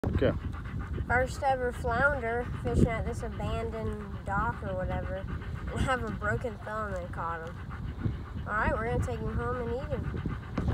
Okay. First ever flounder fishing at this abandoned dock or whatever, and have a broken thumb and caught him. Alright, we're gonna take him home and eat him.